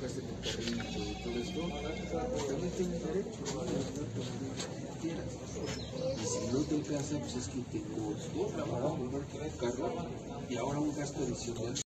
tocaste en el carrito y todo esto, pues también tienes derecho, ¿no? A ayudar con lo que quieras. Y si no te alcanza, pues es que te costó trabajo comprar tu carro y ahora un gasto adicional.